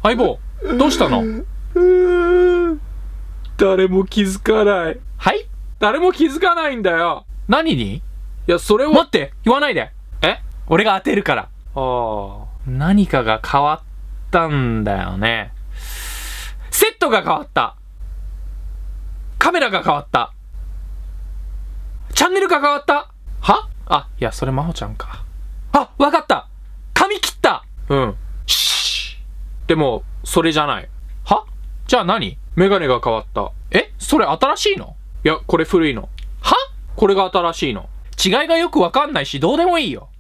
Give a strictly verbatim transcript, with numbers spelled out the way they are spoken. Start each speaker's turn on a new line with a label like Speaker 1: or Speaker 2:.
Speaker 1: 相棒、どうしたの？
Speaker 2: 誰も気づかない。
Speaker 1: はい？
Speaker 2: 誰も気づかないんだよ。
Speaker 1: 何に？
Speaker 2: いや、それを。
Speaker 1: 待って、言わないで。
Speaker 2: え？
Speaker 1: 俺が当てるから。
Speaker 2: ああ。
Speaker 1: 何かが変わったんだよね。セットが変わった。カメラが変わった。チャンネルが変わった。は？あ、いや、それ真帆ちゃんか。あ、わかった。髪切った。
Speaker 2: うん。
Speaker 1: シ
Speaker 2: ー。でも、それじゃない。
Speaker 1: は？じゃあ何？
Speaker 2: メガネが変わった。
Speaker 1: え？それ新しいの？
Speaker 2: いや、これ古いの。
Speaker 1: は？
Speaker 2: これが新しいの。
Speaker 1: 違いがよくわかんないし、どうでもいいよ。